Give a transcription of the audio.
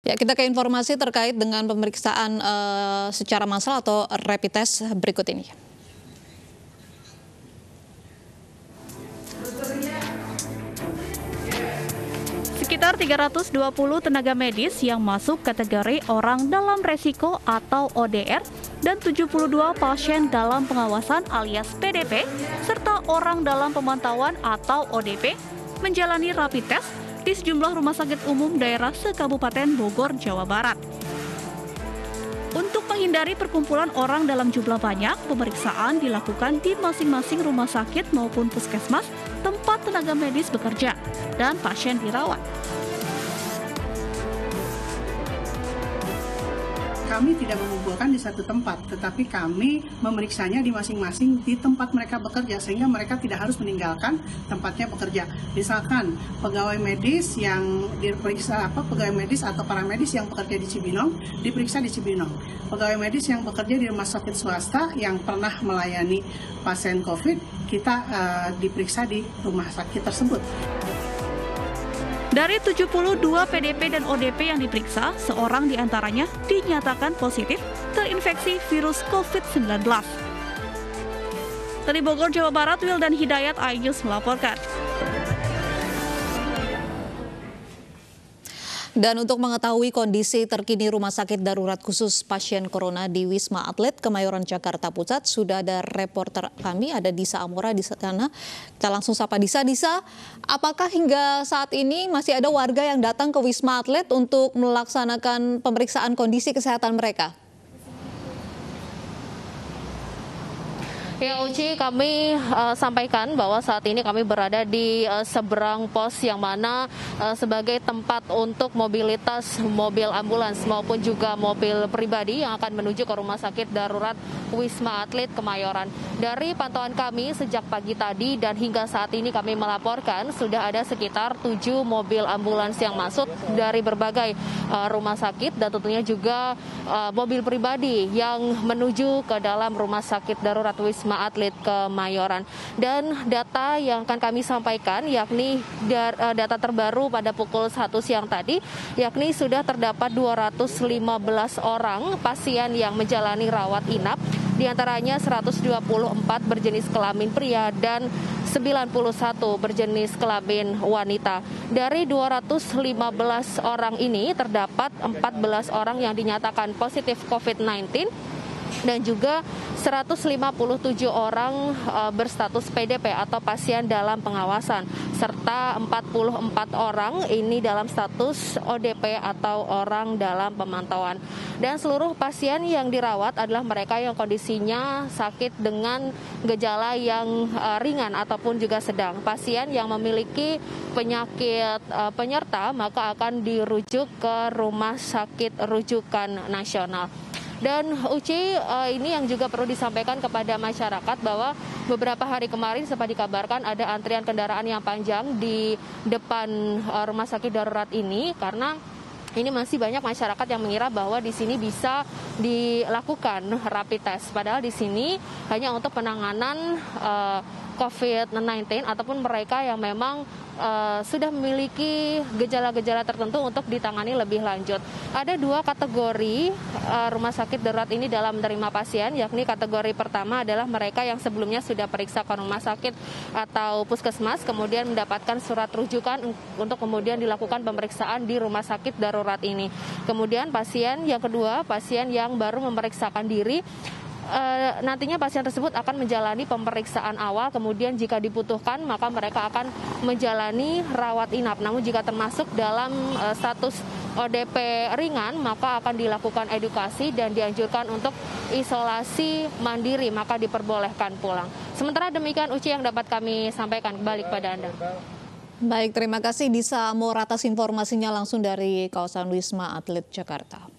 Ya, kita ke informasi terkait dengan pemeriksaan secara massal atau rapid test berikut ini. Sekitar 320 tenaga medis yang masuk kategori orang dalam resiko atau ODR dan 72 pasien dalam pengawasan alias PDP serta orang dalam pemantauan atau ODP menjalani rapid test di sejumlah rumah sakit umum daerah se-Kabupaten Bogor, Jawa Barat. Untuk menghindari perkumpulan orang dalam jumlah banyak, pemeriksaan dilakukan di masing-masing rumah sakit maupun puskesmas tempat tenaga medis bekerja dan pasien dirawat. Kami tidak mengumpulkan di satu tempat, tetapi kami memeriksanya di masing-masing di tempat mereka bekerja, sehingga mereka tidak harus meninggalkan tempatnya bekerja. Misalkan pegawai medis yang diperiksa, pegawai medis atau paramedis yang bekerja di Cibinong, diperiksa di Cibinong. Pegawai medis yang bekerja di rumah sakit swasta yang pernah melayani pasien COVID, kita diperiksa di rumah sakit tersebut. Dari 72 PDP dan ODP yang diperiksa, seorang diantaranya dinyatakan positif terinfeksi virus COVID-19. Dari Bogor, Jawa Barat, Wildan Hidayat, iNews melaporkan. Dan untuk mengetahui kondisi terkini Rumah Sakit Darurat Khusus Pasien Corona di Wisma Atlet Kemayoran, Jakarta Pusat, sudah ada reporter kami, ada Disa Amora di sana. Kita langsung sapa Disa. Disa, apakah hingga saat ini masih ada warga yang datang ke Wisma Atlet untuk melaksanakan pemeriksaan kondisi kesehatan mereka? Ya, Uci, kami sampaikan bahwa saat ini kami berada di seberang pos yang mana sebagai tempat untuk mobilitas mobil ambulans maupun juga mobil pribadi yang akan menuju ke Rumah Sakit Darurat Wisma Atlet Kemayoran. Dari pantauan kami sejak pagi tadi dan hingga saat ini kami melaporkan sudah ada sekitar 7 mobil ambulans yang masuk dari berbagai rumah sakit dan tentunya juga mobil pribadi yang menuju ke dalam Rumah Sakit Darurat Wisma Atlet Kemayoran. Dan data yang akan kami sampaikan yakni data terbaru pada pukul 1 siang tadi, yakni sudah terdapat 215 orang pasien yang menjalani rawat inap, diantaranya 124 berjenis kelamin pria dan 91 berjenis kelamin wanita. Dari 215 orang ini terdapat 14 orang yang dinyatakan positif COVID-19 dan juga 157 orang berstatus PDP atau pasien dalam pengawasan, serta 44 orang ini dalam status ODP atau orang dalam pemantauan. Dan seluruh pasien yang dirawat adalah mereka yang kondisinya sakit dengan gejala yang ringan ataupun juga sedang. Pasien yang memiliki penyakit penyerta maka akan dirujuk ke Rumah Sakit Rujukan Nasional. Dan Uci, ini yang juga perlu disampaikan kepada masyarakat bahwa beberapa hari kemarin sempat dikabarkan ada antrian kendaraan yang panjang di depan Rumah Sakit Darurat ini karena ini masih banyak masyarakat yang mengira bahwa di sini bisa dilakukan rapid test. Padahal di sini hanya untuk penanganan COVID-19 ataupun mereka yang memang sudah memiliki gejala-gejala tertentu untuk ditangani lebih lanjut. Ada 2 kategori rumah sakit darurat ini dalam menerima pasien, yakni kategori pertama adalah mereka yang sebelumnya sudah periksa ke rumah sakit atau puskesmas, kemudian mendapatkan surat rujukan untuk kemudian dilakukan pemeriksaan di rumah sakit darurat ini. Kemudian pasien yang kedua, pasien yang baru memeriksakan diri, nantinya pasien tersebut akan menjalani pemeriksaan awal, kemudian jika dibutuhkan maka mereka akan menjalani rawat inap. Namun jika termasuk dalam status ODP ringan maka akan dilakukan edukasi dan dianjurkan untuk isolasi mandiri, maka diperbolehkan pulang. Sementara demikian, Uci, yang dapat kami sampaikan. Kembali kepada Anda. Baik, terima kasih Disa Amora atas informasinya langsung dari kawasan Wisma Atlet Jakarta.